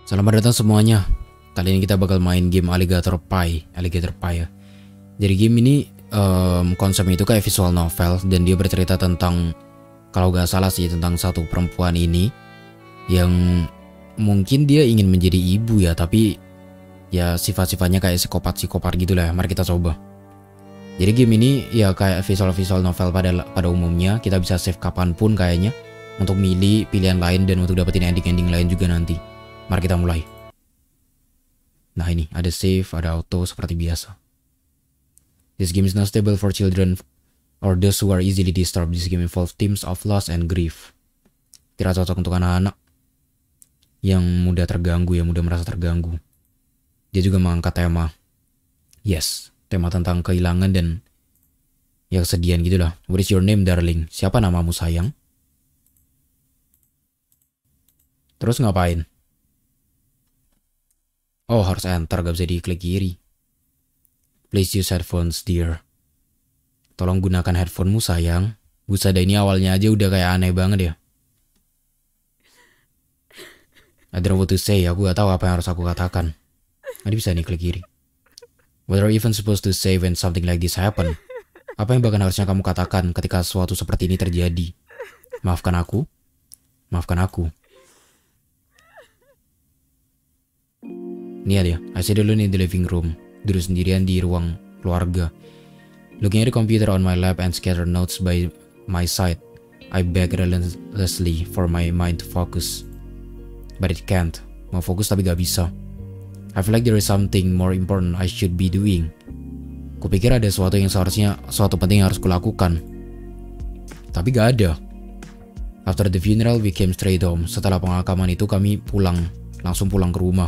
Selamat datang semuanya. Kali ini kita bakal main game Alligator Pie ya. Jadi game ini konsepnya itu kayak visual novel dan dia bercerita tentang, kalau gak salah sih, tentang satu perempuan ini yang mungkin dia ingin menjadi ibu ya, tapi ya sifat-sifatnya kayak psikopat gitu lah. Mari kita coba. Jadi game ini ya kayak visual novel pada umumnya. Kita bisa save kapanpun kayaknya, untuk milih pilihan lain dan untuk dapetin ending lain juga nanti. Mari kita mulai. Nah ini ada save, ada auto seperti biasa. This game is not stable for children or those who are easily disturbed. This game involves themes of loss and grief. Tidak cocok untuk anak-anak yang mudah terganggu, yang mudah merasa terganggu. Dia juga mengangkat tema, tema tentang kehilangan dan ya kesedihan gitulah. What is your name, darling? Siapa namamu, sayang? Terus ngapain? Oh, harus enter, gak bisa diklik kiri. Please use headphones, dear. Tolong gunakan headphonemu, sayang. Busada ini awalnya aja udah kayak aneh banget ya. I don't know what to say, aku gak tahu apa yang harus aku katakan. Tadi bisa nih klik kiri. What are you even supposed to say when something like this happen? Apa yang bahkan harusnya kamu katakan ketika sesuatu seperti ini terjadi? Maafkan aku. Maafkan aku. Ini dia, I sit alone in the living room. Duduk sendirian di ruang keluarga. Looking at the computer on my lap and scattered notes by my side. I beg relentlessly for my mind to focus. But it can't. Mau fokus tapi gak bisa. I feel like there is something more important I should be doing. Kupikir ada sesuatu penting yang harus kulakukan. Tapi gak ada. After the funeral we came straight home. Setelah pemakaman itu kami langsung pulang ke rumah.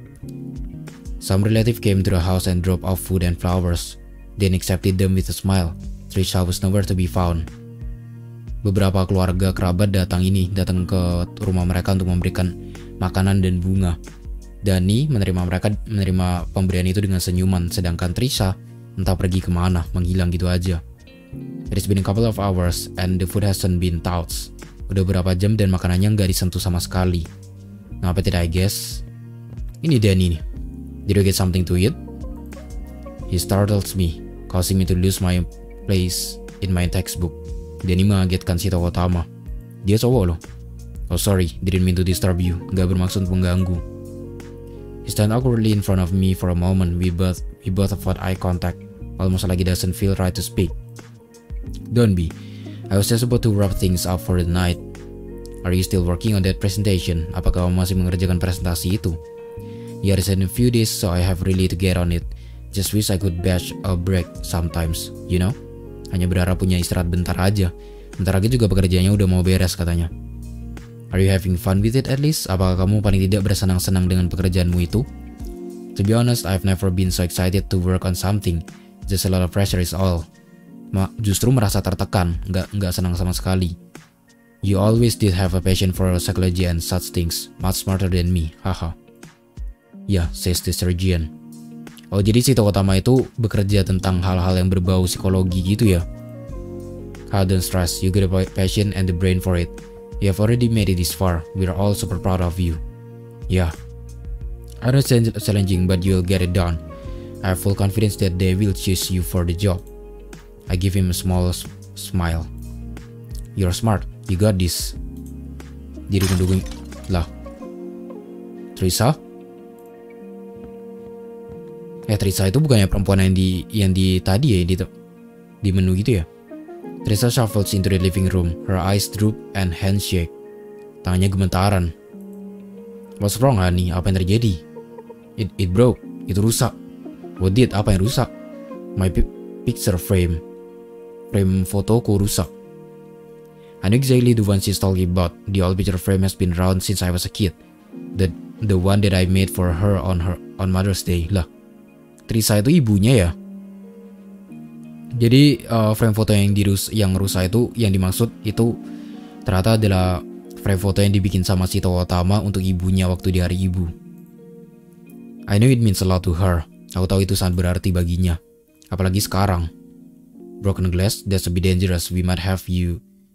Some relative came to the house and dropped off food and flowers. Then accepted them with a smile. Trisha was nowhere to be found. Beberapa keluarga kerabat datang ke rumah mereka untuk memberikan makanan dan bunga. Dani menerima pemberian itu dengan senyuman, sedangkan Trisha entah pergi kemana, menghilang gitu aja. It's been a couple of hours and the food hasn't been touched. Udah berapa jam dan makanannya nggak disentuh sama sekali. Ngapa tidak, I guess? Ini Dani nih. Did you get something to eat? He startles me, causing me to lose my place in my textbook. Danny mengagetkan si tokoh utama. Dia cowok loh. Oh sorry, didn't mean to disturb you. Gak bermaksud mengganggu. He stand awkwardly in front of me for a moment. We both avoid eye contact, almost like he doesn't feel right to speak. Don't be. I was just about to wrap things up for the night. Are you still working on that presentation? Apakah kamu masih mengerjakan presentasi itu? Yeah, it's in a few days, so I have really to get on it. Just wish I could batch a break sometimes, you know? Hanya berharap punya istirahat bentar aja. Bentar lagi juga pekerjaannya udah mau beres katanya. Are you having fun with it at least? Apakah kamu paling tidak bersenang-senang dengan pekerjaanmu itu? To be honest, I've never been so excited to work on something. Just a lot of pressure is all. Justru merasa tertekan, nggak senang sama sekali. You always did have a passion for psychology and such things. Much smarter than me, haha. Ya, says the surgeon. Oh, jadi si tokoh utama itu bekerja tentang hal-hal yang berbau psikologi gitu ya. Don't stress, you got a passion and the brain for it. You have already made it this far. We're all super proud of you. Yeah. I know it's challenging, but you'll get it done. I have full confidence that they will choose you for the job. I give him a small smile. You're smart, you got this. Jadi mendukung lah. Trisha? Trisha itu bukannya perempuan yang di tadi ya, di menu gitu ya. Trisha shuffles into the living room. Her eyes droop and hands shake. Tangannya gemetaran. What's wrong, honey? Apa yang terjadi? It broke. Itu rusak. What did? Apa yang rusak? My picture frame. Frame fotoku rusak. I know exactly the one she's talking about. The old picture frame has been around since I was a kid. The one that I made for her on Mother's Day. Lah, Trisha itu ibunya ya. Jadi frame foto yang rusak itu, yang dimaksud itu ternyata adalah frame foto yang dibikin sama si tokoh utama untuk ibunya waktu di hari ibu. I know it means a lot to her. Aku tahu itu sangat berarti baginya. Apalagi sekarang. Broken glass, that's a bit dangerous. We might have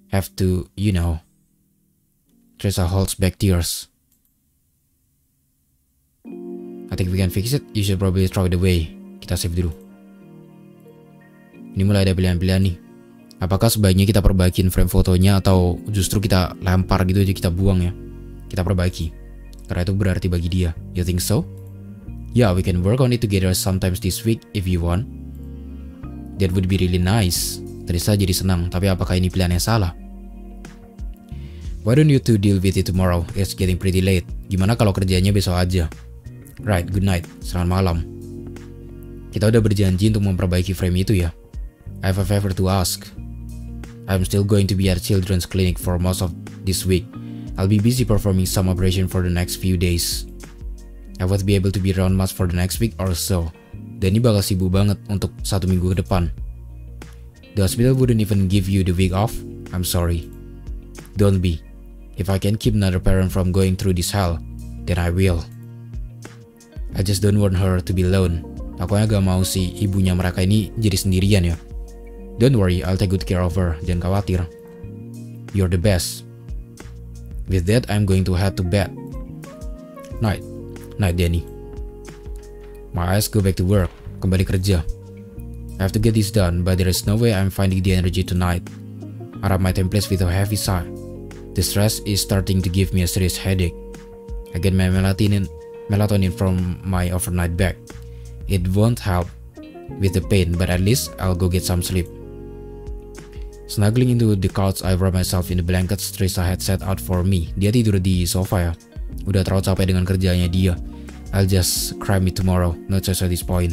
to, you know. Trisha holds back tears. I think we can fix it. You should probably throw it away. Kita save dulu. Ini mulai ada pilihan-pilihan nih. Apakah sebaiknya kita perbaikin frame fotonya atau justru kita lempar gitu aja, kita buang ya. Kita perbaiki. Karena itu berarti bagi dia. You think so? Yeah, we can work on it together sometimes this week if you want. That would be really nice. Teresa jadi senang, tapi apakah ini pilihan yang salah? Why don't you two deal with it tomorrow? It's getting pretty late. Gimana kalau kerjanya besok aja? Right, good night. Selamat malam. Kita udah berjanji untuk memperbaiki frame itu ya. I have a favor to ask. I'm still going to be at children's clinic for most of this week. I'll be busy performing some operation for the next few days. I won't be able to be around much for the next week or so. Dan ini bakal sibuk banget untuk 1 minggu ke depan. The hospital wouldn't even give you the week off. I'm sorry. Don't be. If I can keep another parent from going through this hell, then I will. I just don't want her to be alone. Aku gak mau si ibunya mereka ini jadi sendirian ya. Don't worry, I'll take good care of her. Jangan khawatir. You're the best. With that, I'm going to head to bed. Night. Night, Danny. My eyes go back to work. Kembali kerja. I have to get this done, but there is no way I'm finding the energy tonight. I wrap my templates with a heavy sigh. The stress is starting to give me a serious headache. I get my melatonin from my overnight bag. It won't help with the pain, but at least I'll go get some sleep. Snuggling into the couch, I wrap myself in the blankets Teresa had set out for me. Dia tidur di sofa ya. Udah terlalu capek dengan kerjanya dia. I'll just cry me tomorrow. No choice at this point.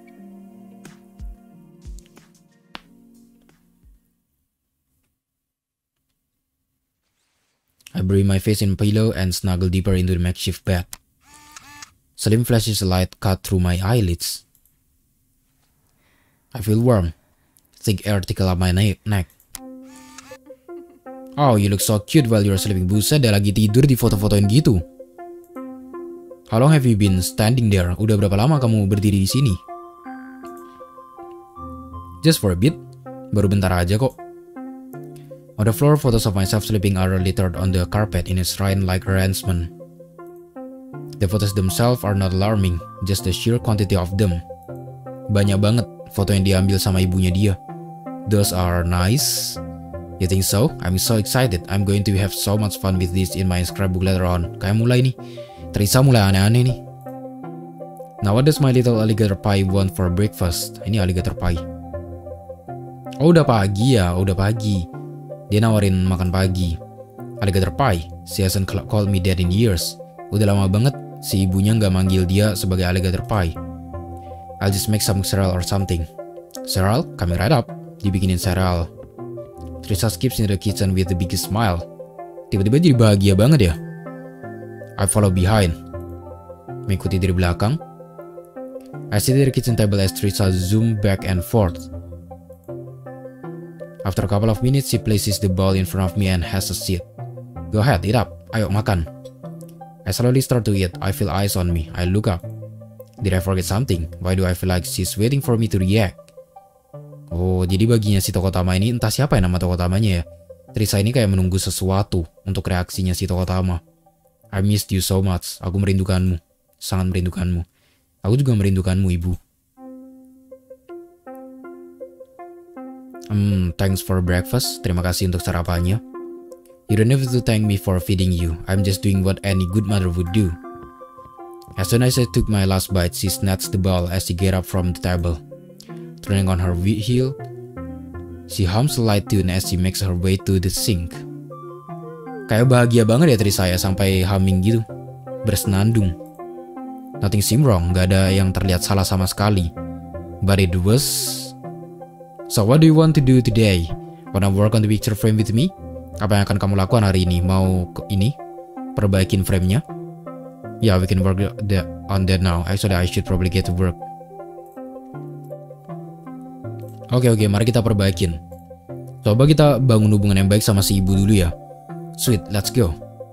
I bury my face in a pillow and snuggle deeper into the makeshift bed. Slim flashes of light cut through my eyelids. I feel warm. Thick air tickle up my neck. Oh, you look so cute while you're sleeping. Buset, dia lagi tidur di foto-fotoin gitu. How long have you been standing there? Udah berapa lama kamu berdiri di sini? Just for a bit. Baru bentar aja kok. On the floor, photos of myself sleeping are littered on the carpet in a shrine-like arrangement. The photos themselves are not alarming, just the sheer quantity of them. Banyak banget foto yang diambil sama ibunya dia. Those are nice. You think so? I'm so excited. I'm going to have so much fun with this in my scrapbook later on. Kayak mulai nih. Teresa mulai aneh-aneh nih. Now what does my little alligator pie want for breakfast? Ini alligator pie. Oh, udah pagi ya, udah pagi. Dia nawarin makan pagi. Alligator pie. She hasn't called me that in years. Udah lama banget si ibunya nggak manggil dia sebagai alligator pie. I'll just make some cereal or something. Cereal? Coming right up. Dibikinin cereal. Teresa skips into the kitchen with the biggest smile. Tiba-tiba jadi bahagia banget ya. I follow behind. Mengikuti dari belakang. I sit at the kitchen table as Teresa zoom back and forth. After a couple of minutes, she places the bowl in front of me and has a seat. Go ahead, eat up. Ayo makan. I slowly start to eat. I feel eyes on me. I look up. Did I forget something? Why do I feel like she's waiting for me to react? Oh, jadi baginya si tokoh utama ini, entah siapa ya nama tokoh utamanya ya. Teresa ini kayak menunggu sesuatu untuk reaksinya si tokoh utama. I missed you so much. Aku merindukanmu. Sangat merindukanmu. Aku juga merindukanmu, ibu. Thanks for breakfast. Terima kasih untuk sarapannya. You don't have to thank me for feeding you. I'm just doing what any good mother would do. As soon as I took my last bite, she snatched the bowl as she get up from the table. Turning on her heel, she hums a light tune as she makes her way to the sink. Kayak bahagia banget ya Teresa ya, sampai humming gitu, bersenandung. Nothing seemed wrong, gak ada yang terlihat salah sama sekali. But it was... So what do you want to do today? Wanna work on the picture frame with me? Apa yang akan kamu lakukan hari ini? Mau ini? Perbaikin framenya? Yeah, we can work on that now. Actually, I should probably get to work. Oke, mari kita perbaikin. Coba kita bangun hubungan yang baik sama si ibu dulu ya. Sweet, let's go.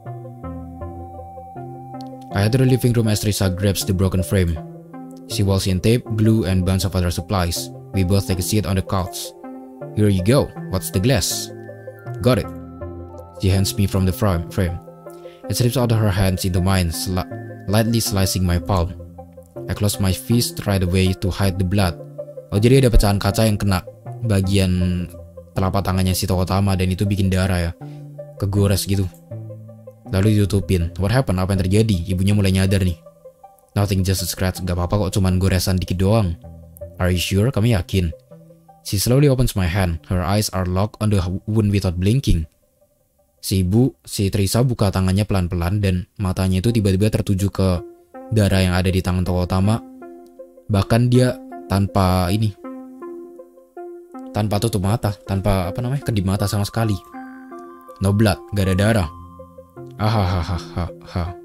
I head to the living room as Teresa grabs the broken frame. She walks in tape, glue, and bunch of other supplies. We both take a seat on the couch. Here you go. What's the glass? Got it. She hands me from the frame. It slips out of her hands into mine, lightly slicing my palm. I closed my fist right away to hide the blood. Oh, jadi ada pecahan kaca yang kena bagian telapak tangannya si tokoh utama dan itu bikin darah ya. Kegores gitu. Lalu ditutupin. What happened? Apa yang terjadi? Ibunya mulai nyadar nih. Nothing, just a scratch. Gak apa-apa kok, cuman goresan dikit doang. Are you sure? Kamu yakin? She slowly opens my hand. Her eyes are locked on the wound without blinking. Si Teresa buka tangannya pelan-pelan dan matanya itu tiba-tiba tertuju ke darah yang ada di tangan tokoh utama. Bahkan dia tanpa tutup mata, tanpa kedip mata sama sekali. No blood, gak ada darah. Ahahaha.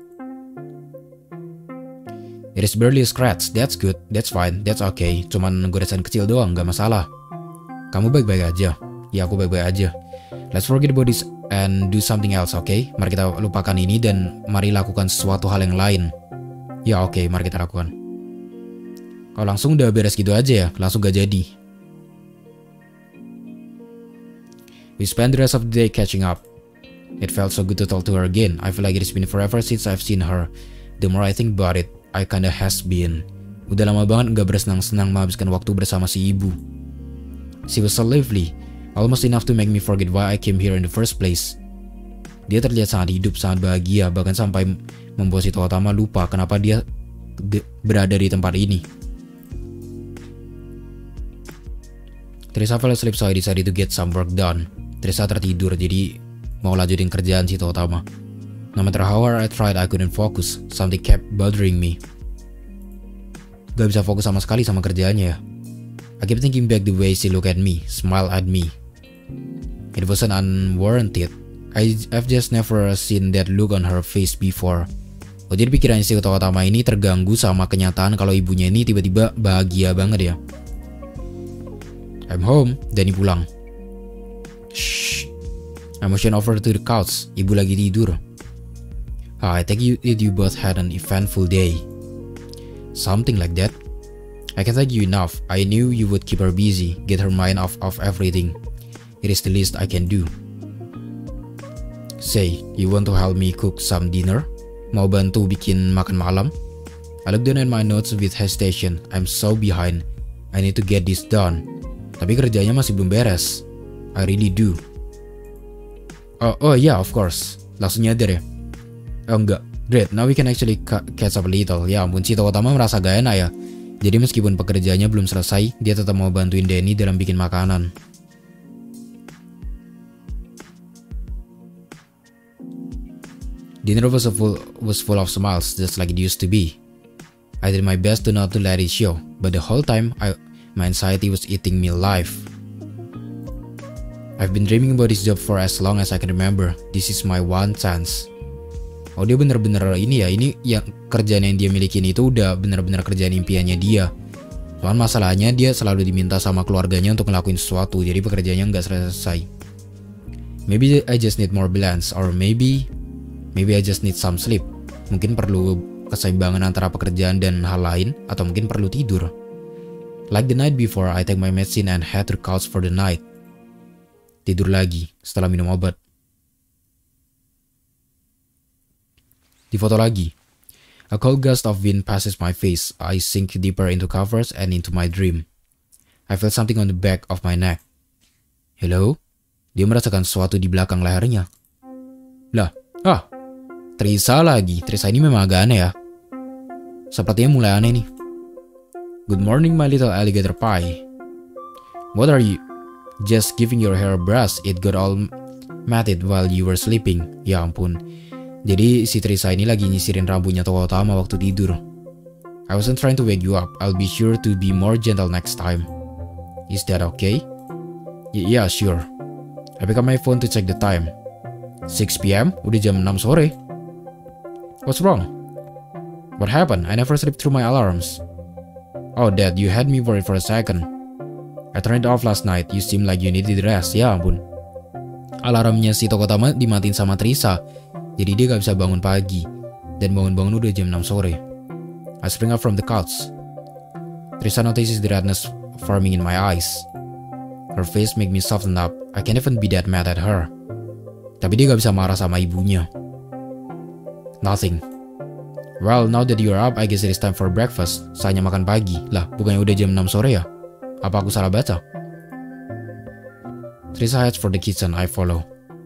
It is barely a scratch. That's good. That's fine. That's okay. Cuman goresan kecil doang, gak masalah. Kamu baik-baik aja. Ya, aku baik-baik aja. Let's forget about this and do something else, okay? Mari kita lupakan ini dan mari lakukan sesuatu hal yang lain. Ya, oke, mari kita lakukan. Kalau langsung udah beres gitu aja ya, langsung gak jadi. We spent the rest of the day catching up. It felt so good to talk to her again. I feel like it's been forever since I've seen her. The more I think about it, I kinda has been. Udah lama banget gak bersenang-senang menghabiskan waktu bersama si ibu. She was so lively, almost enough to make me forget why I came here in the first place. Dia terlihat sangat hidup, sangat bahagia, bahkan sampai membuat si tokoh utama lupa kenapa dia berada di tempat ini. Teresa fell asleep, so I decided to get some work done. Teresa tertidur, jadi mau lanjutin kerjaan si tokoh utama. No matter how hard I tried, I couldn't focus. Something kept bothering me. Gak bisa fokus sama sekali sama kerjaannya ya. I kept thinking back the way she looked at me, smiled at me. It wasn't unwarranted. I've just never seen that look on her face before. Oh, jadi pikiran si tokoh utama ini terganggu sama kenyataan kalau ibunya ini tiba-tiba bahagia banget ya. I'm home, Danny pulang. Shh. I motioned over to the couch. Ibu lagi tidur. I think you both had an eventful day. Something like that. I can thank you enough. I knew you would keep her busy, get her mind off of everything. It is the least I can do. Say, you want to help me cook some dinner? Mau bantu bikin makan malam? I looked down at my notes with hesitation. I'm so behind. I need to get this done. Tapi kerjanya masih belum beres. I really do. Oh yeah, of course. Langsung nyadar ya. Oh enggak. Great, now we can actually catch up a little. Ya ampun, si tokoh utama merasa gak enak ya. Jadi meskipun pekerjaannya belum selesai, dia tetap mau bantuin Danny dalam bikin makanan. Dinner was full of smiles, just like it used to be. I did my best to not to let it show, but the whole time my anxiety was eating me alive. I've been dreaming about this job for as long as I can remember. This is my one chance. Oh, dia bener-bener ini yang kerjaan yang dia milikin itu udah bener-bener kerjaan impiannya dia. Cuman masalahnya dia selalu diminta sama keluarganya untuk ngelakuin sesuatu, jadi pekerjaannya nggak selesai. Maybe I just need more balance, or maybe I just need some sleep. Mungkin perlu keseimbangan antara pekerjaan dan hal lain, atau mungkin perlu tidur. Like the night before, I take my medicine and head to the couch for the night. Tidur lagi setelah minum obat. Di foto lagi. A cold gust of wind passes my face. I sink deeper into covers and into my dream. I feel something on the back of my neck. Hello? Dia merasakan sesuatu di belakang lehernya. Lah, Teresa lagi. Teresa ini memang agak aneh ya. Sepertinya mulai aneh nih. Good morning, my little alligator pie. What are you? Just giving your hair a brush. It got all matted while you were sleeping. Ya ampun. Jadi si Teresa ini lagi nyisirin rambutnya tokoh utama waktu tidur. I wasn't trying to wake you up. I'll be sure to be more gentle next time. Is that okay? Yeah, sure. I pick up my phone to check the time. 6 p.m. Udah jam 6 sore. What's wrong? What happened? I never sleep through my alarms. Oh, Dad, you had me worried for a second. I turned it off last night. You seem like you needed rest. Ya ampun. Alarmnya si tokoh utama dimatiin sama Teresa. Jadi dia gak bisa bangun pagi. Dan bangun-bangun udah jam 6 sore. I spring up from the couch. Teresa notices the redness forming in my eyes. Her face make me soften up. I can't even be that mad at her. Tapi dia gak bisa marah sama ibunya. Nothing. Well, now that you're up, I guess it is time for breakfast. Saatnya makan pagi. Lah, bukannya udah jam 6 sore ya? Apa aku salah baca? Teresa heads for the kitchen. I follow.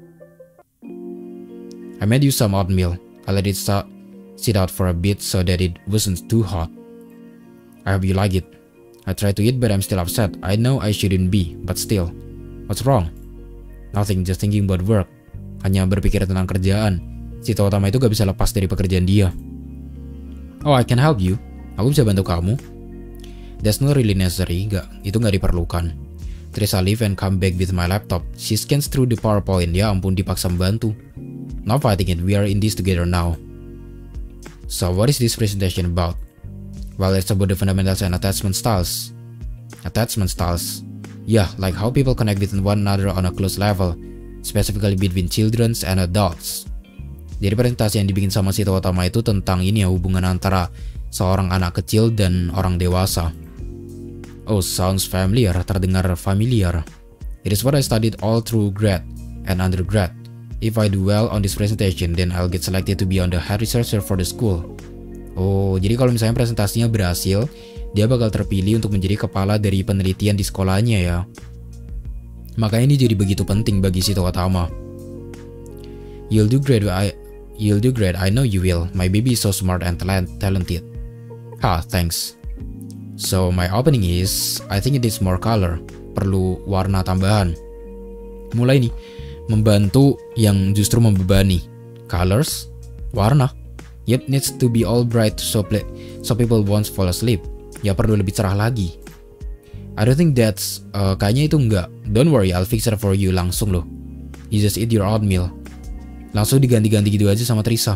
I made you some oatmeal. I let it sit out for a bit so that it wasn't too hot. I hope you like it. I try to eat but I'm still upset. I know I shouldn't be, but still. What's wrong? Nothing, just thinking about work. Hanya berpikir tentang kerjaan. Si tokoh utama itu gak bisa lepas dari pekerjaan dia. Oh, I can help you. Aku bisa bantu kamu. That's not really necessary. Itu gak diperlukan. Teresa leave and come back with my laptop. She scans through the PowerPoint. Ya ampun, dipaksa membantu. Not fighting it, we are in this together now. So what is this presentation about? Well, it's about the fundamentals and attachment styles. Attachment styles? Yeah, like how people connect with one another on a close level, specifically between children and adults. Jadi presentasi yang dibikin sama si tokoh utama itu tentang ini ya, hubungan antara seorang anak kecil dan orang dewasa. Oh, sounds familiar, terdengar familiar. It is what I studied all through grad and undergrad. If I do well on this presentation, then I'll get selected to be on the head researcher for the school. Oh, jadi kalau misalnya presentasinya berhasil, dia bakal terpilih untuk menjadi kepala dari penelitian di sekolahnya ya. Makanya ini jadi begitu penting bagi si tokoh utama. You'll do great, I know you will. My baby is so smart and talented. Ha, thanks. So my opening is, I think it needs more color. Perlu warna tambahan. Mulai nih. Membantu yang justru membebani. Colors, warna. Yep, needs to be all bright so people won't fall asleep. Ya perlu lebih cerah lagi. I don't think that's kayaknya itu enggak. Don't worry, I'll fix it for you. Langsung loh. You just eat your oatmeal. Langsung diganti-ganti gitu aja sama Teresa.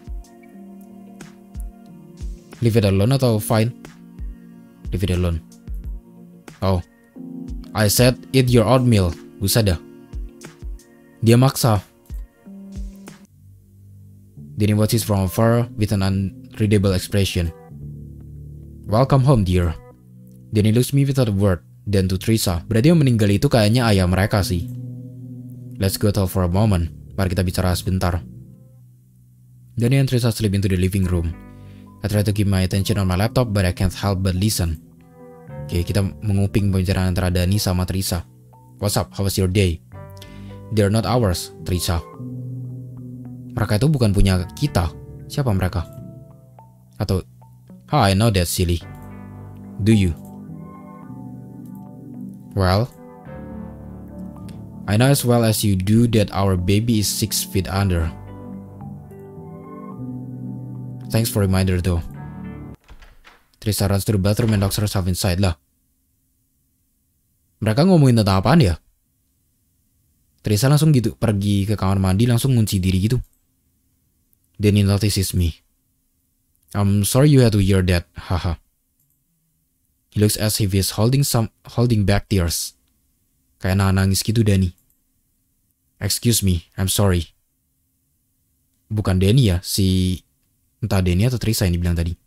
Leave it alone atau fine? Leave it alone. Oh, I said eat your oatmeal. Usah dah. Dia maksa. Then he watches from afar with an unreadable expression. Welcome home, dear. Then he looks me without a word. Then to Teresa. Berarti yang meninggal itu kayaknya ayah mereka sih. Let's go talk for a moment. Mari kita bicara sebentar. Then he and Teresa slip into the living room. I try to keep my attention on my laptop, but I can't help but listen. Oke, kita menguping pembicaraan antara Dani sama Teresa. What's up? How was your day? They're not ours, Teresa. Mereka itu bukan punya kita. Siapa mereka? Atau, I know that's silly. Do you? Well, I know as well as you do that our baby is 6 feet under. Thanks for reminder though. Teresa runs to the bathroom and locks herself inside lah. Mereka ngomongin tentang apaan ya? Teresa langsung gitu pergi ke kamar mandi, langsung ngunci diri gitu. Then he notices me. I'm sorry you had to hear that, haha. He looks as if he's holding back tears. Kayak nangis gitu Danny. Excuse me, I'm sorry. Bukan Danny ya, entah Danny atau Teresa yang dibilang tadi.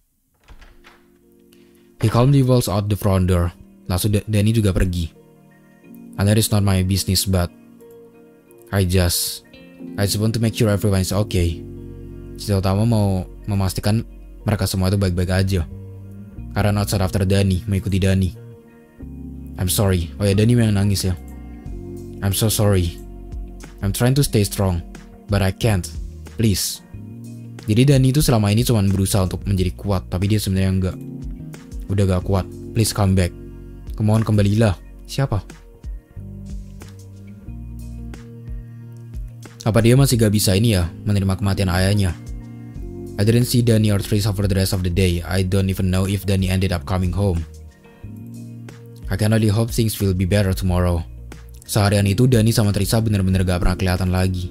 He calmly walks out the front door. Langsung Danny juga pergi. And that is not my business, but I just want to make sure everyone is okay. Terutama mau memastikan mereka semua itu baik-baik aja. Karena outside after Dani, mengikuti Dani. I'm sorry. Oh ya, Dani yang nangis ya. I'm so sorry. I'm trying to stay strong, but I can't. Please. Jadi Dani itu selama ini cuma berusaha untuk menjadi kuat, tapi dia sebenarnya udah gak kuat. Please come back. Kemohon kembalilah. Siapa? Apa dia masih gak bisa ini ya, menerima kematian ayahnya? I didn't see Dani or Teresa for the rest of the day. I don't even know if Dani ended up coming home. I can only hope things will be better tomorrow. Seharian itu Dani sama Teresa bener-bener gak pernah kelihatan lagi.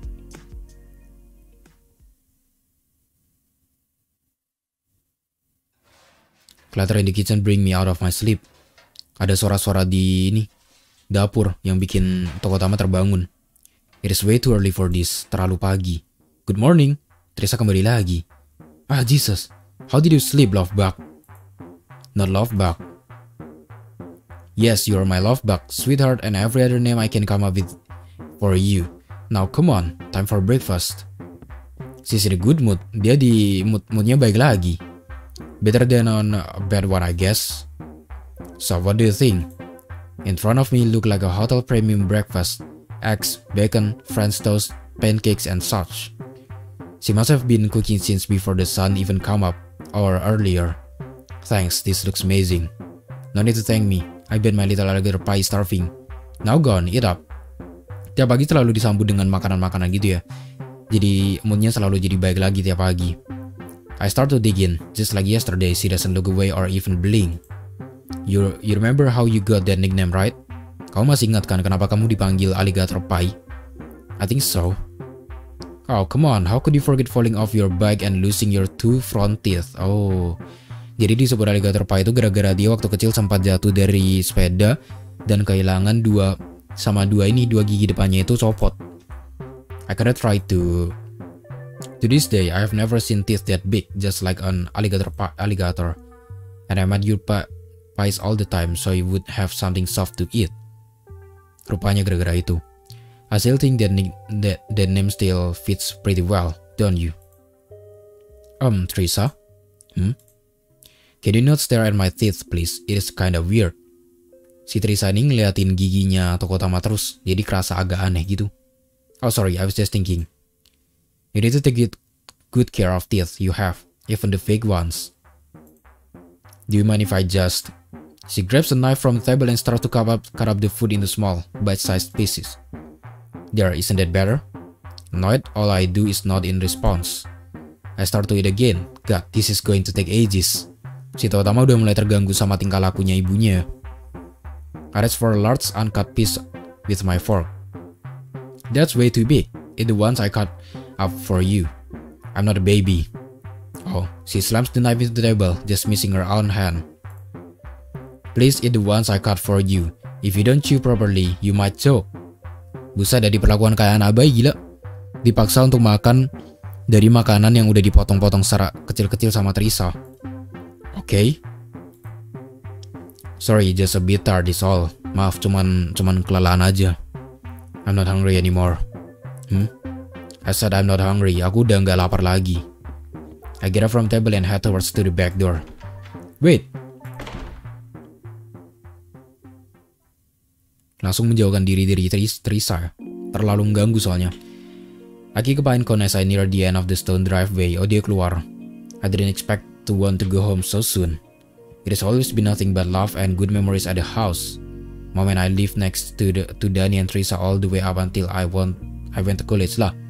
Clutter in the kitchen bring me out of my sleep. Ada suara-suara di dapur yang bikin tokoh utama terbangun. It is way too early for this. Terlalu pagi. Good morning. Teresa kembali lagi. Ah, Jesus. How did you sleep, love bug? Not love bug. Yes, you are my love bug, sweetheart, and every other name I can come up with for you. Now come on, time for breakfast. She's in a good mood. Dia di moodnya baik lagi. Better than on a bad one, I guess. So what do you think? In front of me looked like a hotel premium breakfast. Eggs, bacon, French toast, pancakes and such. She must have been cooking since before the sun even come up, or earlier. Thanks, this looks amazing. No need to thank me. I bet my little alligator pie is starving. Now go on, eat up. Tiap pagi selalu disambut dengan makanan-makanan gitu ya. Jadi moodnya selalu jadi baik lagi tiap pagi. I start to dig in. Just like yesterday, she doesn't look away or even blink. You remember how you got that nickname, right? Kamu masih ingat kan kenapa kamu dipanggil alligator pie? I think so. Oh, come on. How could you forget falling off your bike and losing your 2 front teeth? Oh. Jadi disebut alligator pie itu gara-gara dia waktu kecil sempat jatuh dari sepeda dan kehilangan dua gigi depannya itu copot. I kinda try to this day, I have never seen teeth that big, just like an alligator. And I made your pies all the time, so you would have something soft to eat. Rupanya gara-gara itu. I still think that name still fits pretty well, don't you? Teresa? Can you not stare at my teeth, please? It is kinda weird. Si Teresa ini ngeliatin giginya Toko Tama terus, jadi kerasa agak aneh gitu. Oh sorry, I was just thinking. You need to take good care of teeth you have, even the fake ones. Do you mind if I just... She grabs a knife from the table and starts to cut up the food into small, bite-sized pieces. There, isn't that better? Annoyed, all I do is nod in response. I start to eat again. God, this is going to take ages. Si Toko Tama udah mulai terganggu sama tingkah lakunya ibunya. I reach for a large uncut piece with my fork. That's way too big. Eat the ones I cut up for you. I'm not a baby. Oh, she slams the knife into the table, just missing her own hand. Please eat the ones I cut for you. If you don't chew properly, you might choke. Buset, ada diperlakukan kayak anak bayi, gila. Dipaksa untuk makan dari makanan yang udah dipotong-potong secara kecil-kecil sama Teresa. Okay. Sorry, just a bit tired is all. Maaf, cuman kelelahan aja. I'm not hungry anymore. I said I'm not hungry. Aku udah nggak lapar lagi. I get up from table and head towards to the back door. Wait. Langsung menjauhkan diri dari Teresa. Terlalu mengganggu soalnya. I kick behind Con as I near the end of the stone driveway. Oh, dia keluar. I didn't expect to want to go home so soon. It has always been nothing but love and good memories at the house. Moment I live next to Danny and Teresa all the way up until I went to college lah.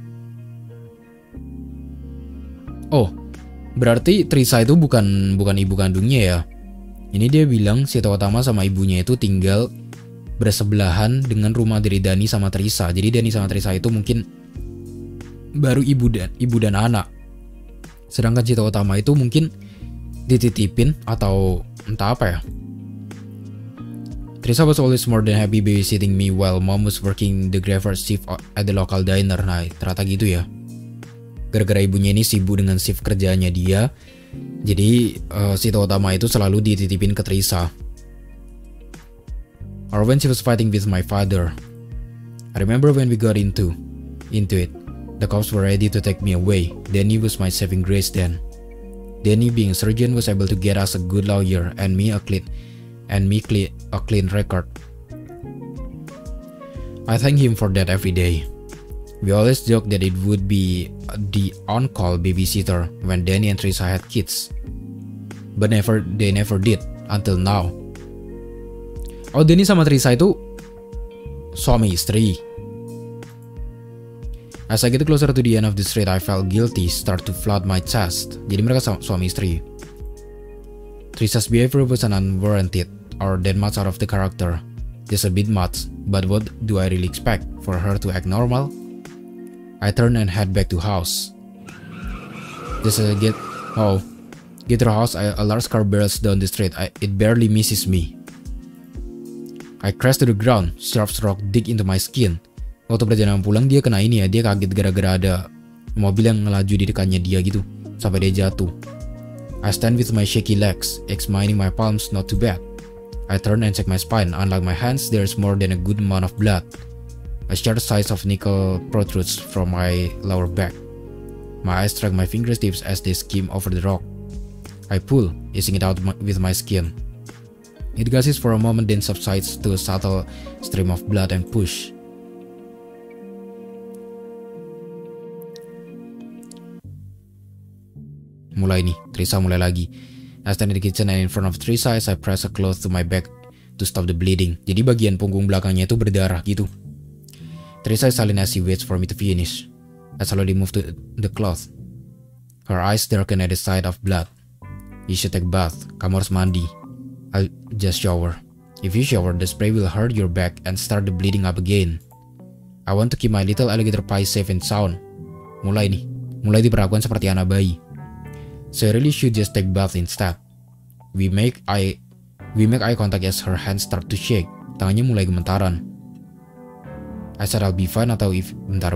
Oh, berarti Teresa itu bukan ibu kandungnya ya. Ini dia bilang si Toko Tama sama ibunya itu tinggal bersebelahan dengan rumah dari Dani sama Teresa. Jadi Dani sama Teresa itu mungkin baru ibu dan anak. Sedangkan si Toko Tama itu mungkin dititipin atau entah apa ya. Teresa was always more than happy babysitting me while mom was working the graveyard shift at the local diner. Nah, ternyata gitu ya. Gara-gara ibunya ini sibuk dengan shift kerjanya dia, jadi si Toko Tama itu selalu dititipin ke Teresa. Or when she was fighting with my father. I remember when we got into it. The cops were ready to take me away. Danny was my saving grace then. Danny, being a surgeon, was able to get us a good lawyer and me a clean record. I thank him for that every day. We always joked that it would be the on-call babysitter when Danny and Teresa had kids. But they never did until now. Oh, Danny sama Teresa itu suami istri. As I get closer to the end of the street, I felt guilty start to flood my chest. Jadi mereka suami istri. Teresa's behavior was unwarranted or that much out of the character. Just a bit much, but what do I really expect? For her to act normal? I turn and head back to house. Just get to her house, a large car barrels down the street. It barely misses me. I crash to the ground, sharp rock dig into my skin. Waktu perjalanan pulang dia kena ini ya, dia kaget gara-gara ada mobil yang ngelaju di dekatnya dia gitu, sampai dia jatuh. I stand with my shaky legs, examining my palms not too bad. I turn and check my spine. Unlike my hands, there's more than a good amount of blood. A sharp size of nickel protrudes from my lower back. My eyes track my fingertips as they skim over the rock. I pull, easing it out with my skin. It gushes for a moment then subsides to a subtle stream of blood and push. Mulai nih, Trisha mulai lagi. I stand in the kitchen and in front of Trisha as I press a cloth to my back to stop the bleeding. Jadi bagian punggung belakangnya itu berdarah gitu. Trisha is silent as she waits for me to finish. I slowly move to the cloth. Her eyes darken at the sight of blood. You should take bath. Kamu harus mandi. I'll just shower. If you shower, the spray will hurt your back and start the bleeding up again. I want to keep my little alligator pie safe and sound. Mulai nih. Mulai diperlakukan seperti anak bayi. So I really should just take bath instead. We make eye contact as her hands start to shake. Tangannya mulai gemetaran. I said I'll be fine atau if... Bentar.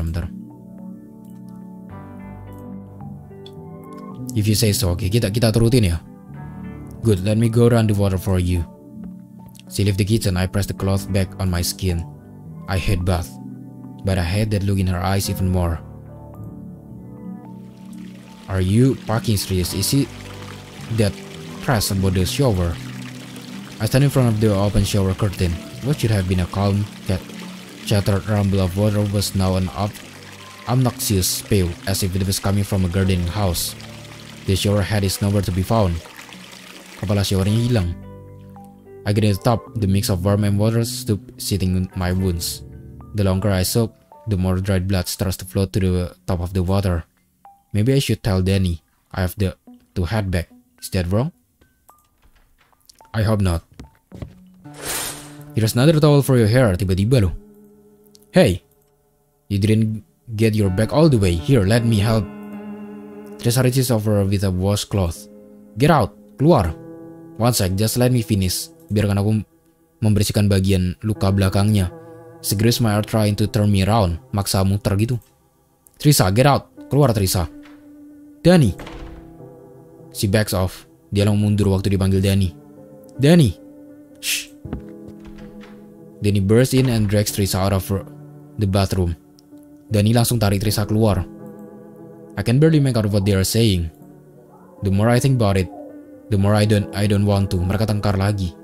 If you say so, okay, kita turutin ya. Good, let me go run the water for you. She left the kitchen. I pressed the cloth back on my skin. I hate bath, but I hate that look in her eyes even more. Are you fucking serious? Is she that pressed about the shower? I stand in front of the open shower curtain. What should have been a calm, chattered rumble of water was now an obnoxious pew, as if it was coming from a gardening house. The shower head is nowhere to be found. Kepala showernya hilang. I get to the top. The mix of warm and water stood sitting in my wounds. The longer I soak, the more dried blood starts to flow to the top of the water. Maybe I should tell Danny I have to head back. Is that wrong? I hope not. Here's another towel for your hair. Tiba-tiba loh. Hey, you didn't get your bag all the way. Here, let me help. Trisha reaches over with a washcloth. Get out, keluar. One sec, just let me finish. Biarkan aku membersihkan bagian luka belakangnya. She grabs my arm trying to turn me around. Maksa muter gitu. Trisha, get out. Keluar Trisha. Danny. She backs off. Dia langsung mundur waktu dipanggil Danny. Danny. Shh. Danny bursts in and drags Trisha out of the bathroom. Danny langsung tarik Trisha keluar. I can barely make out what they are saying. The more I think about it, the more I don't want to. Mereka tengkar lagi.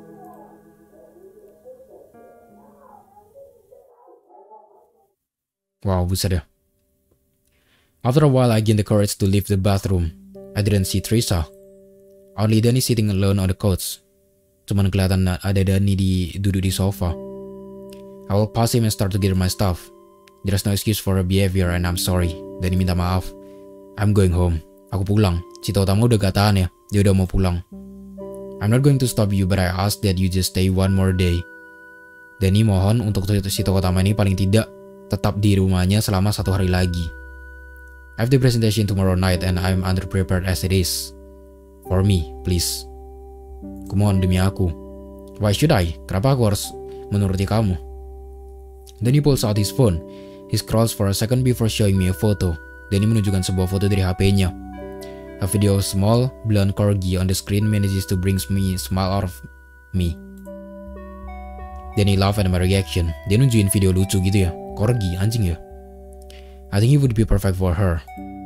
Wow, buset ya. After a while, I gained the courage to leave the bathroom. I didn't see Trisha. Only Danny sitting alone on the couch. Cuman kelihatan ada Danny duduk di sofa. I will pass him and start to gather my stuff. There's no excuse for her behavior and I'm sorry. Danny minta maaf. I'm going home. Aku pulang. Cita utama udah gak tahan ya. Dia udah mau pulang. I'm not going to stop you, but I ask that you just stay one more day. Danny mohon untuk Cita utama ini paling tidak tetap di rumahnya selama 1 hari lagi. I have the presentation tomorrow night and I'm underprepared as it is. For me, please. Kumohon demi aku. Why should I? Kenapa aku harus menuruti kamu? Then he pulls out his phone. He scrolls for a second before showing me a photo. Danny menunjukkan sebuah foto dari HP-nya. A video of small, blonde corgi on the screen manages to bring me a smile out of me. Danny laughed at my reaction. Dia nunjukin video lucu gitu ya. Corgi, anjing ya. I think he would be perfect for her.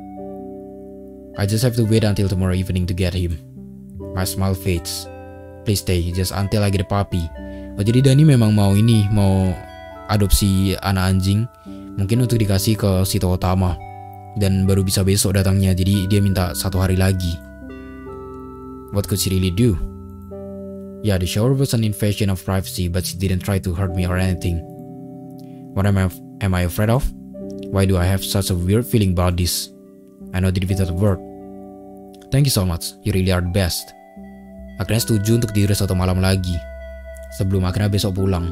I just have to wait until tomorrow evening to get him. My smile fades. Please stay, just until I get a puppy. Oh, jadi Danny memang mau adopsi anak anjing. Mungkin untuk dikasih ke Cita utama. Dan baru bisa besok datangnya, jadi dia minta 1 hari lagi. What could she really do? Yeah, the shower was an invasion of privacy, but she didn't try to hurt me or anything. What am I afraid of? Why do I have such a weird feeling about this? I know the defeated word. Thank you so much, you really are the best. Akhirnya setuju untuk tidur 1 malam lagi. Sebelum akhirnya besok pulang.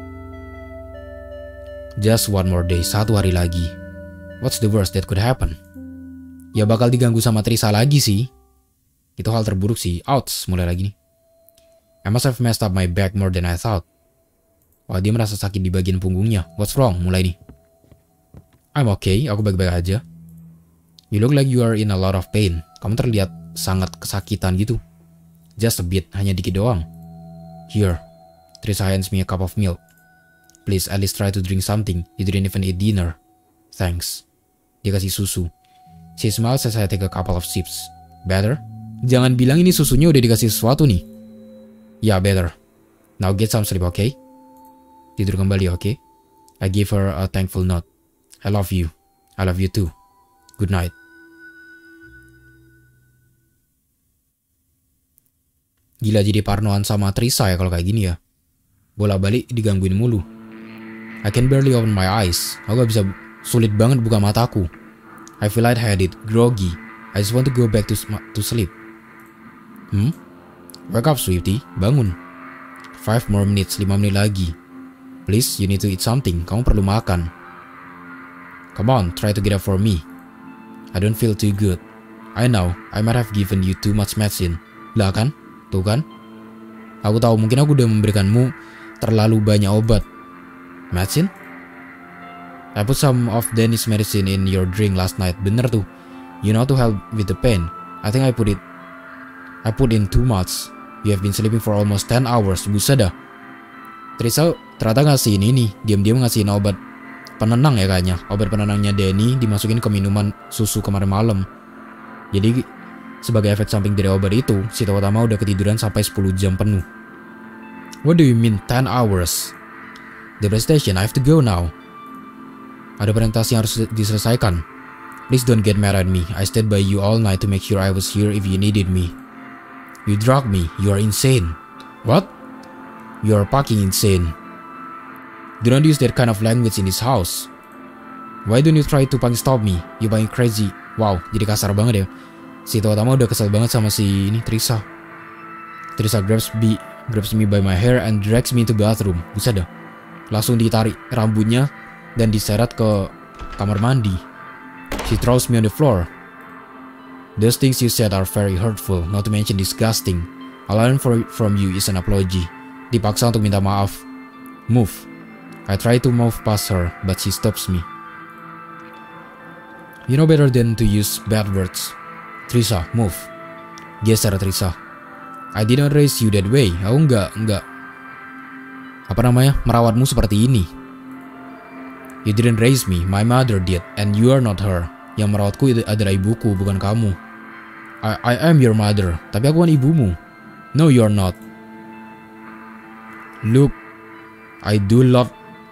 Just one more day, 1 hari lagi. What's the worst that could happen? Ya bakal diganggu sama Trisha lagi sih. Itu hal terburuk sih. Ouch, mulai lagi nih. I must have messed up my back more than I thought. Wah, dia merasa sakit di bagian punggungnya. What's wrong? Mulai nih. I'm okay, aku baik-baik aja. You look like you are in a lot of pain. Kamu terlihat sangat kesakitan gitu. Just a bit, hanya dikit doang. Here, Trisha hands me a cup of milk. Please, at least try to drink something. You didn't even eat dinner. Thanks. Dia kasih susu. She smiles as I take a couple of sips. Better? Jangan bilang ini susunya udah dikasih sesuatu nih. Yeah, better. Now get some sleep, okay? Tidur kembali, okay? I give her a thankful nod. I love you. I love you too. Good night. Gila, jadi parnoan sama Trisa ya kalau kayak gini ya. Bola-balik digangguin mulu. I can barely open my eyes. Aku gak bisa, sulit banget buka mataku. I feel lightheaded, groggy. I just want to go back to sleep. Wake up, sweetie. Bangun. 5 more minutes, 5 menit lagi. Please, you need to eat something. Kamu perlu makan. Come on, try to get up for me. I don't feel too good. I know, I might have given you too much medicine. Lah kan? Tuh kan? Aku tahu mungkin aku udah memberikanmu terlalu banyak obat. Medicine? I put some of Danny's medicine in your drink last night. Bener tuh. You know, to help with the pain. I think I put in too much. You have been sleeping for almost 10 hours. Buset dah. Trisa ternyata ngasihin ini. Diam-diam ngasihin obat penenang ya kayaknya. Obat penenangnya Danny dimasukin ke minuman susu kemarin malam. Jadi sebagai efek samping dari obat itu, si tokoh utama udah ketiduran sampai 10 jam penuh. What do you mean 10 hours? The presentation, I have to go now. Ada presentasi yang harus diselesaikan. Please don't get mad at me. I stayed by you all night to make sure I was here if you needed me. You drugged me. You are insane. What? You are fucking insane. Do not use that kind of language in this house. Why don't you try to fucking stop me? You fucking crazy. Wow, jadi kasar banget ya. Si tokoh utama udah kesel banget sama si ini Trisa. Trisa grabs me by my hair and drags me into bathroom. Buset dah. Langsung ditarik rambutnya dan diseret ke kamar mandi. She throws me on the floor. Those things you said are very hurtful, not to mention disgusting. All I learned from you is an apology. Dipaksa untuk minta maaf. Move. I try to move past her, but she stops me. You know better than to use bad words. Trisa, move. Geser, Trisa. I didn't raise you that way. Aku enggak merawatmu seperti ini. You didn't raise me, my mother did, and you are not her. Yang merawatku adalah ibuku, bukan kamu. I am your mother, tapi aku kan ibumu. No, you are not. Look, I do a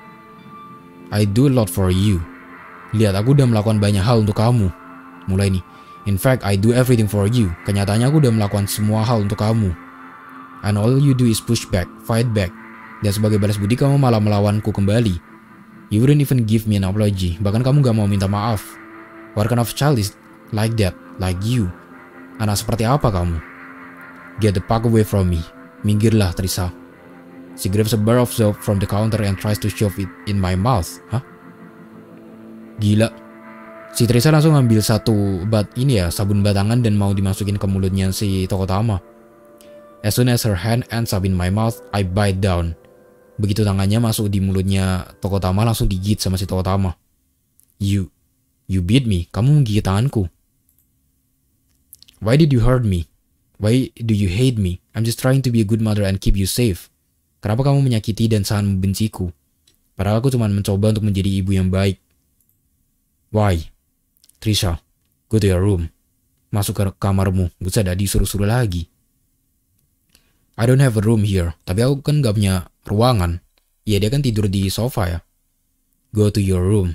lot for you. Lihat, aku udah melakukan banyak hal untuk kamu. Mulai nih. In fact, I do everything for you. Kenyataannya aku udah melakukan semua hal untuk kamu. And all you do is push back, fight back. Dan sebagai balas budi kamu malah melawanku kembali. You wouldn't even give me an apology. Bahkan kamu gak mau minta maaf. What kind of child is like that? Like you? Anak seperti apa kamu? Get the fuck away from me. Minggirlah, Trisa. She grabs a bar of soap from the counter and tries to shove it in my mouth. Hah? Gila. Si Trisa langsung ngambil satu sabun batangan dan mau dimasukin ke mulutnya si tokoh utama. As soon as her hand ends up in my mouth, I bite down. Begitu tangannya masuk di mulutnya tokoh utama, langsung digigit sama si tokoh utama. You beat me. Kamu menggigit tanganku. Why did you hurt me? Why do you hate me? I'm just trying to be a good mother and keep you safe. Kenapa kamu menyakiti dan sangat membenciku? Padahal aku cuma mencoba untuk menjadi ibu yang baik. Why? Trisa, go to your room. Masuk ke kamarmu. Buset dah, disuruh-suruh lagi. I don't have a room here. Tapi aku kan gak punya ruangan. Ya, dia kan tidur di sofa ya. Go to your room.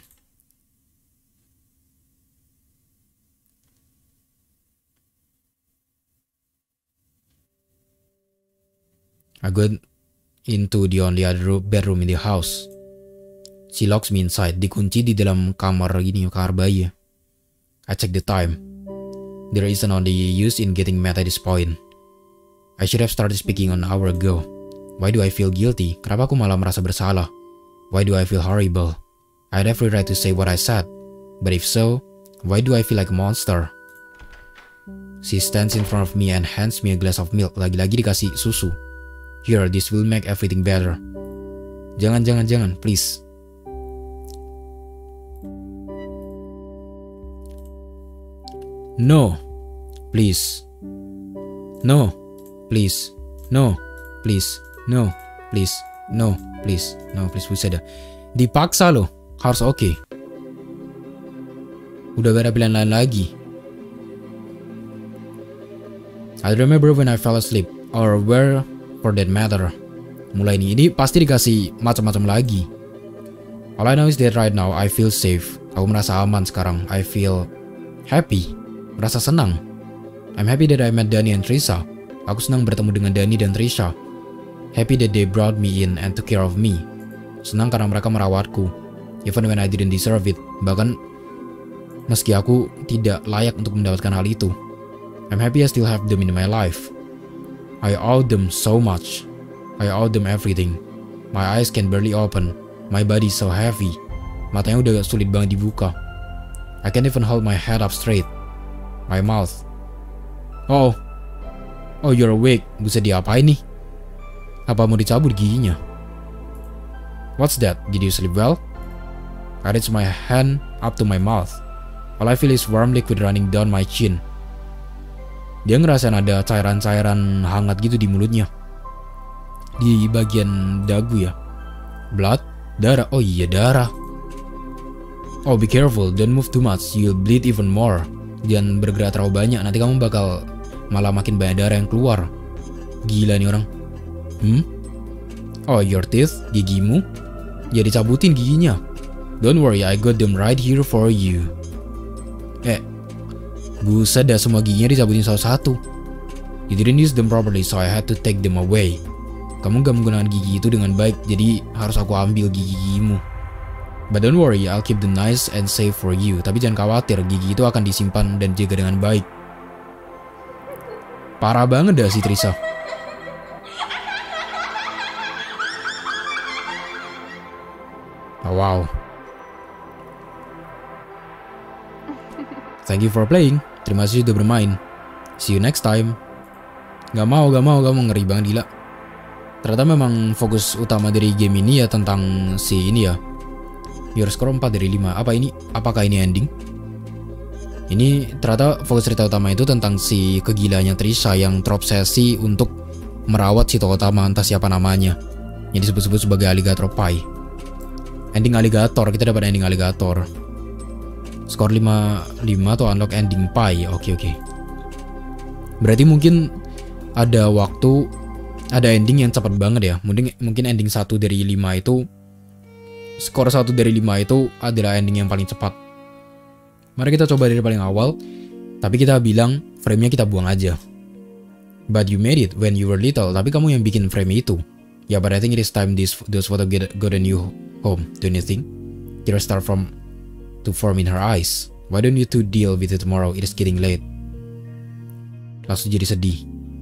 I go into the only other bedroom in the house. She locks me inside. Dikunci di dalam kamar gini, kamar bayi. I check the time. There isn't only use in getting mad at this point. I should have started speaking an hour ago. Why do I feel guilty? Kenapa aku malah merasa bersalah? Why do I feel horrible? I had every right to say what I said. But if so, why do I feel like a monster? She stands in front of me and hands me a glass of milk. Lagi-lagi dikasih susu. Here, this will make everything better. Jangan, please. No, please. No, please. No, please. No, please. No, please. No, please. Buset dah. Dipaksa loh. Harus oke. Udah gak ada pilihan lain lagi. I remember when I fell asleep, or where for that matter. Mulai ini pasti dikasih macam-macam lagi. All I know is that right now I feel safe. Aku merasa aman sekarang. I feel happy, merasa senang. I'm happy that I met Danny and Trisha. Aku senang bertemu dengan Danny dan Trisha. Happy that they brought me in and took care of me. Senang karena mereka merawatku, even when I didn't deserve it. Bahkan meski aku tidak layak untuk mendapatkan hal itu. I'm happy I still have them in my life. I owe them so much. I owe them everything. My eyes can barely open. My body is so heavy. Matanya udah sulit banget dibuka. I can't even hold my head up straight. My mouth. Oh, you're awake. Bisa diapain nih? Apa mau dicabut giginya? What's that? Did you sleep well? I reach my hand up to my mouth. All I feel is warm liquid running down my chin. Dia ngerasain ada cairan-cairan hangat gitu di mulutnya. Di bagian dagu ya. Blood? Darah? Oh iya, darah. Oh, be careful, don't move too much, you'll bleed even more. Jangan bergerak terlalu banyak, nanti kamu bakal malah makin banyak darah yang keluar. Gila nih orang. Oh, your teeth, gigimu? Ya dicabutin giginya. Don't worry, I got them right here for you. Buset dah, semua giginya dicabutin satu-satu. You didn't use them properly, so I had to take them away. Kamu gak menggunakan gigi itu dengan baik, jadi harus aku ambil gigi-gigimu. But don't worry, I'll keep them nice and safe for you. Tapi jangan khawatir, gigi itu akan disimpan dan jaga dengan baik. Parah banget dah si Trisha. Oh, wow. Thank you for playing. Terima kasih sudah bermain. See you next time. Gak mau, kamu ngeri banget gila. Ternyata memang fokus utama dari game ini ya tentang si ini ya. Your score 4 dari 5. Apakah ini ending? Ini ternyata fokus cerita utama itu tentang si kegilaannya Trisha yang terobsesi untuk merawat si tokoh utama, entah siapa namanya, yang disebut-sebut sebagai Alligator Pie. Ending Alligator, kita dapat ending Alligator. Skor 5 atau unlock ending Pie. Oke. Berarti mungkin ada waktu, ada ending yang cepat banget ya. Mungkin ending 1 dari 5 itu, skor 1 dari 5 itu adalah ending yang paling cepat. Mari kita coba dari paling awal, tapi kita bilang frame-nya kita buang aja. But you made it when you were little. Tapi kamu yang bikin frame itu. Yeah, but I think it is time those photos got a new home, don't you think? Tears start to form in her eyes. Why don't you two deal with it tomorrow? It is getting late. Langsung jadi sedih.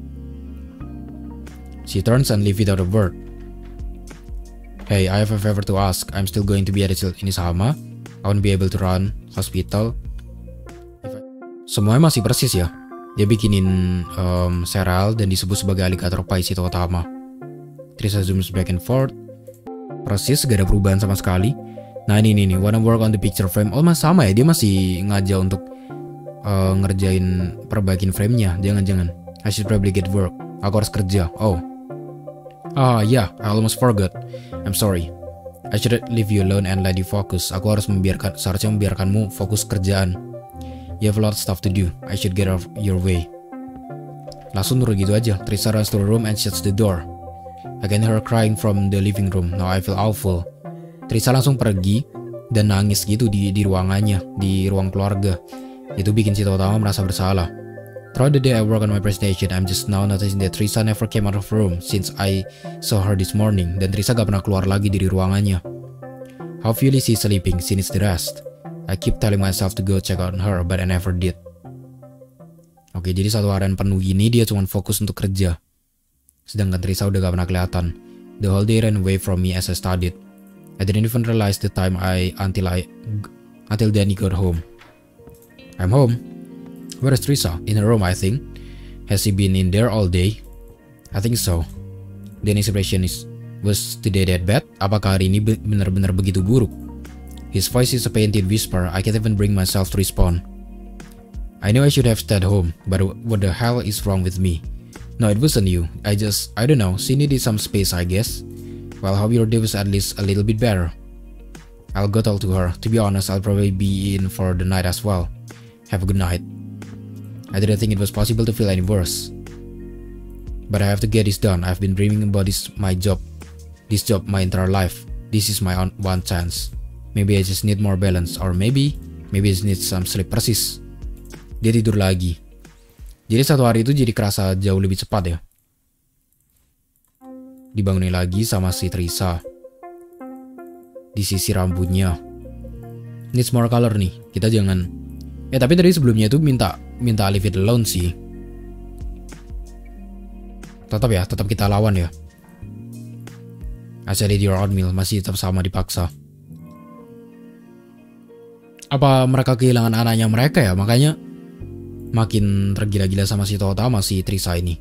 She turns and leaves without a word. Hey, I have a favor to ask. I'm still going to be at ini sama. I won't be able to run hospital. Semuanya masih persis ya. Dia bikinin serial dan disebut sebagai Alligator Pie si tokoh utama. Trisha zooms back and forth. Persis, gak ada perubahan sama sekali. Nah ini wanna work on the picture frame. Oh mas sama ya, dia masih ngajak untuk ngerjain perbaikin framenya. Jangan. I should probably get work. Aku harus kerja. Oh. Yeah, I almost forgot. I'm sorry. I should leave you alone and let you focus. Aku harus seharusnya membiarkanmu fokus kerjaan. You have a lot of stuff to do. I should get out of your way. Langsung nurut gitu aja. Trisha runs to the room and shuts the door. I can hear her crying from the living room. Now I feel awful. Trisha langsung pergi dan nangis gitu di ruangannya, di ruang keluarga. Itu bikin si utama merasa bersalah. Throughout the day I work on my presentation, I'm just now noticing that Trisha never came out of the room since I saw her this morning. Dan Trisha gak pernah keluar lagi dari ruangannya. Hopefully she's sleeping, she needs the rest. I keep telling myself to go check on her, but I never did. Oke, jadi satu harian penuh gini dia cuma fokus untuk kerja. Sedangkan Trisha udah gak pernah kelihatan. The whole day ran away from me as I studied. I didn't even realize the time until Danny got home. I'm home. Where is Trisha? In her room, I think. Has she been in there all day? I think so. Danny's expression was today that bad? Apakah hari ini benar-benar begitu buruk? His voice is a painted whisper. I can't even bring myself to respond. I know I should have stayed home, but what the hell is wrong with me? No, it wasn't you. I don't know. She needed some space, I guess. Well, hope your day was at least a little bit better. I'll go talk to her. To be honest, I'll probably be in for the night as well. Have a good night. I didn't think it was possible to feel any worse. But I have to get this done. I've been dreaming about this job my entire life. This is my one chance. Maybe I just need more balance, or maybe I just need some sleep. Persis. Dia tidur lagi. Jadi satu hari itu jadi kerasa jauh lebih cepat ya. Dibangunin lagi sama si Trisa. Disisir rambutnya. Needs more color nih. Kita jangan. Tapi tadi sebelumnya itu minta leave it alone sih. Tetap kita lawan ya. I said it your oatmeal, masih tetap sama dipaksa. Apa mereka kehilangan anaknya mereka ya? Makanya makin tergila-gila sama si Totama, si Trisa ini.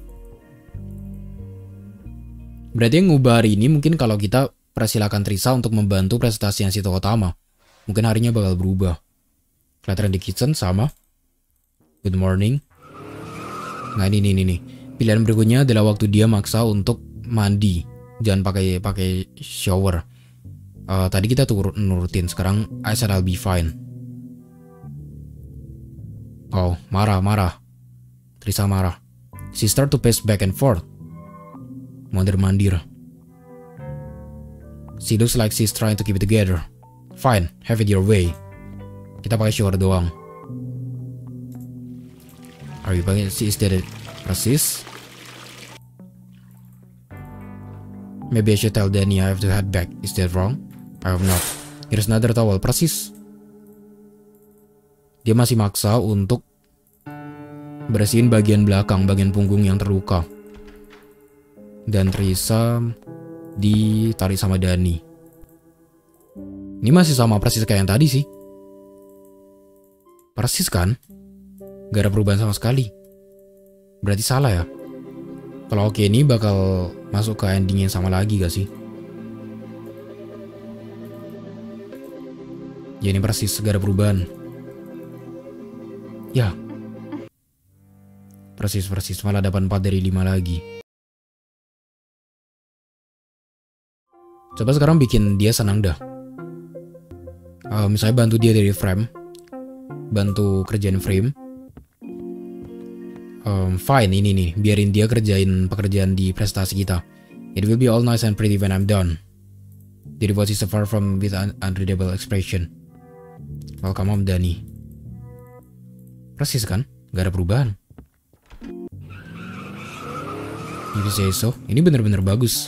Berarti yang ngubah hari ini mungkin kalau kita persilakan Trisa untuk membantu presentasi yang si Totama. Mungkin harinya bakal berubah. Kelihatan di kitchen sama. Good morning. Nah ini. Pilihan berikutnya adalah waktu dia maksa untuk mandi. Jangan pakai shower. Tadi kita nurutin. Sekarang I said I'll be fine. Oh, marah. Trisa marah. She start to pace back and forth. Mandir-mandir. She looks like she's trying to keep it together. Fine, have it your way. Kita pakai shower doang. Are you pakai si istirahat? Persis. Maybe I should tell Danny I have to head back. Is that wrong? I hope not. Here's another towel. Persis. Dia masih maksa untuk bersihin bagian belakang, bagian punggung yang terluka. Dan Trisa ditarik sama Danny. Ini masih sama persis kayak yang tadi sih. Persis kan? Gak ada perubahan sama sekali. Berarti salah ya? Kalau oke ini bakal masuk ke ending yang sama lagi gak sih? Ya ini persis, gak ada perubahan. Ya. Persis malah dapat 4 dari 5 lagi. Coba sekarang bikin dia senang dah. Misalnya bantu dia dari frame. Bantu kerjain frame. Fine, ini nih. Biarin dia kerjain pekerjaan di prestasi kita. It will be all nice and pretty when I'm done. Did what is far from with an unreadable expression. Welcome home, Danny. Persis kan? Gak ada perubahan. If you say so. Ini bener-bener bagus.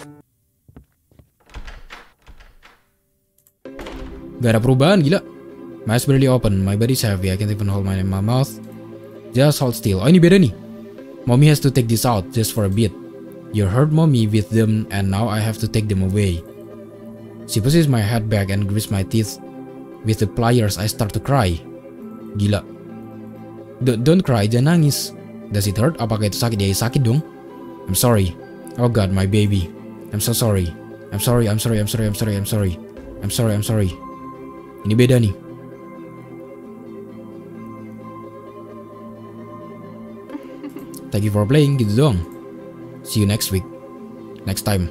Gak ada perubahan, gila. My eyes barely open, my body's heavy, I can't even hold my mouth. Just hold still. Oh ini beda nih. Mommy has to take this out just for a bit. You hurt mommy with them and now I have to take them away. She pushes my head back and grips my teeth. With the pliers I start to cry. Gila. Don't cry, jangan nangis. Does it hurt? Apakah itu sakit? Ya sakit dong. I'm sorry. Oh god, my baby. I'm so sorry. I'm sorry. Ini beda nih. Thank you for playing, gitu dong. See you next week. Next time.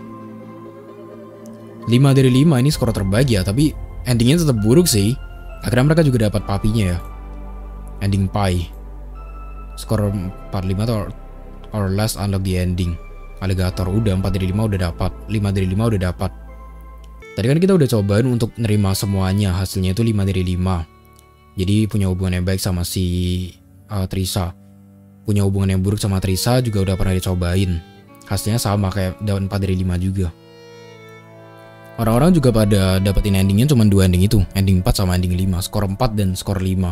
5 dari 5 ini skor terbaik ya, tapi endingnya tetap buruk sih. Akhirnya mereka juga dapat papinya ya. Ending pie. Skor 45 atau or less unlock the ending. Alligator udah 4 dari 5 udah dapat. 5 dari 5 udah dapat. Tadi kan kita udah cobain untuk nerima semuanya. Hasilnya itu 5 dari 5. Jadi punya hubungan yang baik sama si Trisa. Punya hubungan yang buruk sama Trisa juga udah pernah dicobain. Hasilnya sama kayak daun 4 dari 5 juga. Orang-orang juga pada dapetin endingnya cuma 2 ending itu. Ending 4 sama ending 5. Skor 4 dan skor 5.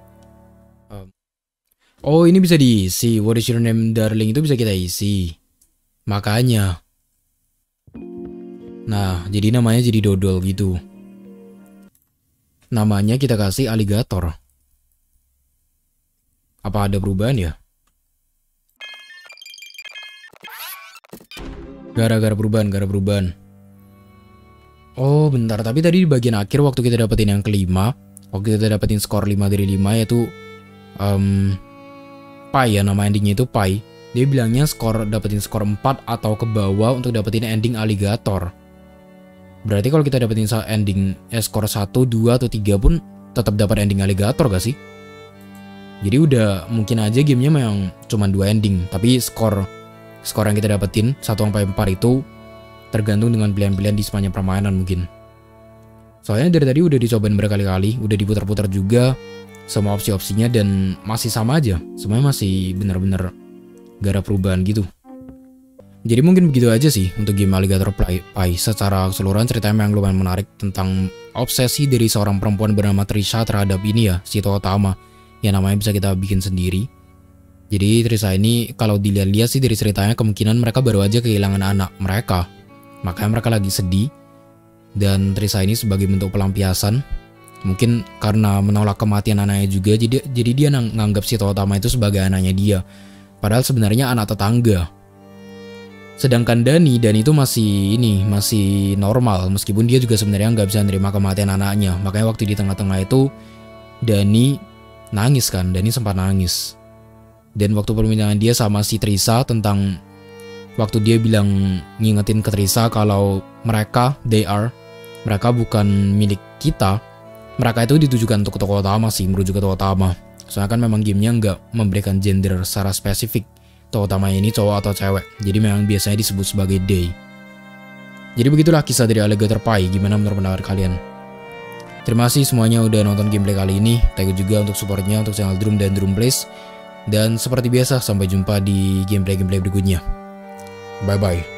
Oh ini bisa diisi. What is your name darling itu bisa kita isi. Makanya. Nah jadi namanya jadi dodol gitu. Namanya kita kasih alligator. Apa ada perubahan ya? Gara-gara perubahan. Oh bentar, tapi tadi di bagian akhir waktu kita dapetin yang kelima, waktu kita dapetin skor 5 dari 5 yaitu Pai ya, nama endingnya itu Pai. Dia bilangnya dapetin skor 4 atau ke bawah untuk dapetin ending alligator. Berarti kalau kita dapetin ending skor 1, 2, atau 3 pun tetap dapat ending aligator gak sih? Jadi udah mungkin aja gamenya memang cuma 2 ending, tapi skor yang kita dapetin 1-4 itu tergantung dengan pilihan-pilihan di sepanjang permainan mungkin. Soalnya dari tadi udah dicobain berkali-kali, udah diputar-putar juga semua opsi-opsinya dan masih sama aja. Semuanya masih bener-bener gak ada perubahan gitu. Jadi mungkin begitu aja sih untuk game Alligator Pie. Secara keseluruhan ceritanya yang lumayan menarik tentang obsesi dari seorang perempuan bernama Trisha terhadap ini ya, si tokoh utama yang namanya bisa kita bikin sendiri. Jadi Trisha ini kalau dilihat-lihat sih dari ceritanya kemungkinan mereka baru aja kehilangan anak mereka. Makanya mereka lagi sedih. Dan Trisha ini sebagai bentuk pelampiasan, mungkin karena menolak kematian anaknya juga, jadi dia nganggap si tokoh utama itu sebagai anaknya dia. Padahal sebenarnya anak tetangga. Sedangkan Dani itu masih normal, meskipun dia juga sebenarnya nggak bisa nerima kematian anaknya. Makanya waktu di tengah-tengah itu Dani nangis kan, Dani sempat nangis. Dan waktu perbincangan dia sama si Trisha tentang waktu dia bilang ngingetin ke Trisha kalau mereka bukan milik kita. Mereka itu ditujukan untuk tokoh utama sih, merujuk ke tokoh utama. Soalnya kan memang gamenya nggak memberikan gender secara spesifik. Tokoh utamanya ini cowok atau cewek, jadi memang biasanya disebut sebagai they. Jadi begitulah kisah dari Alligator Pie. Gimana menurut pendapat kalian? Terima kasih semuanya udah nonton gameplay kali ini. Thank you juga untuk supportnya untuk channel Drum dan Drum Plays. Dan seperti biasa, sampai jumpa di gameplay-gameplay berikutnya. Bye-bye.